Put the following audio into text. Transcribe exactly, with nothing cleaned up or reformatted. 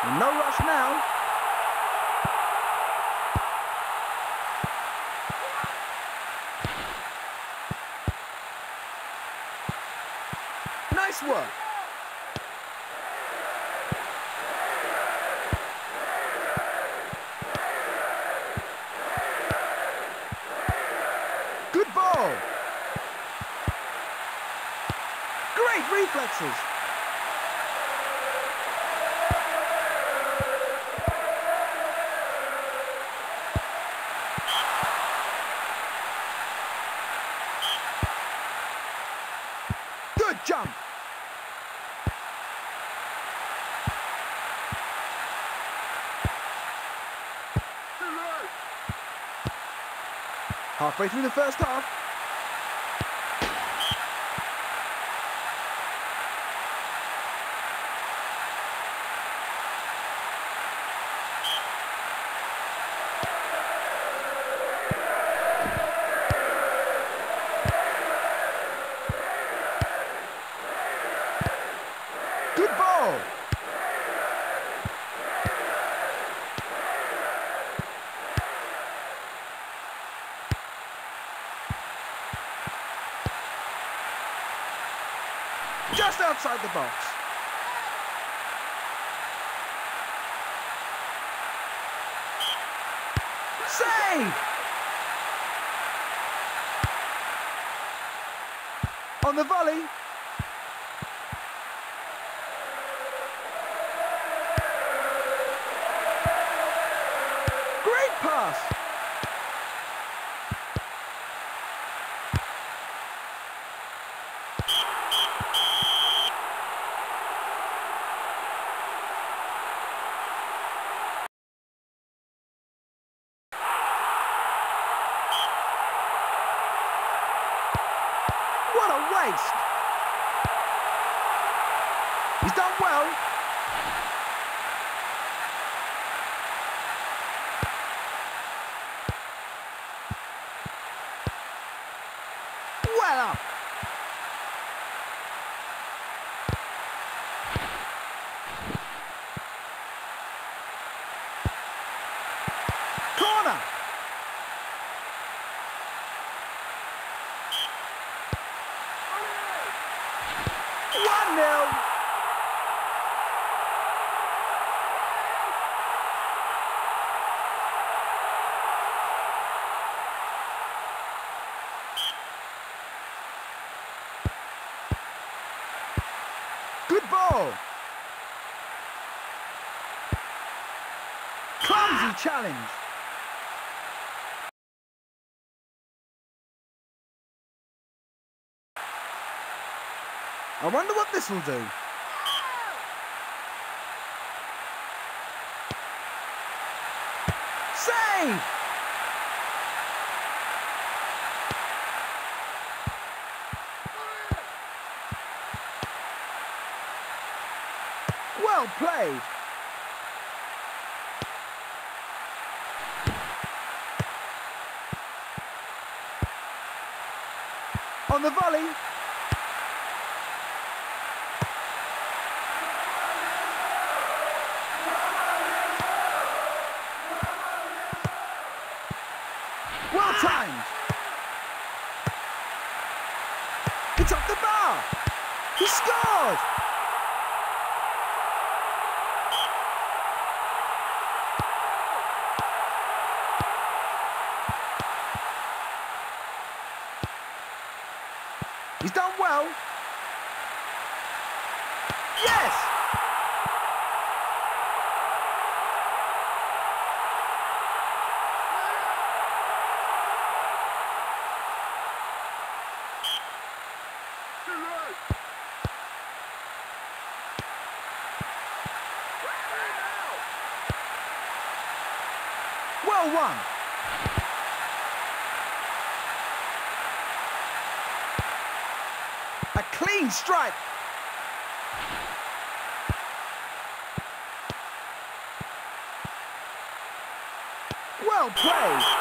No rush now. Nice work. Good ball. Great reflexes. Good jump. Halfway through the first half. Good ball. Just outside the box. Save! On the volley. Great pass. What a waste! He's done well. Well up. Corner. one nil. Good ball. Clumsy challenge. I wonder what this will do. Save! Well played. On the volley. Well timed. It's off the bar. He scored. He's done well. Yes! Well won. A clean strike. Well played.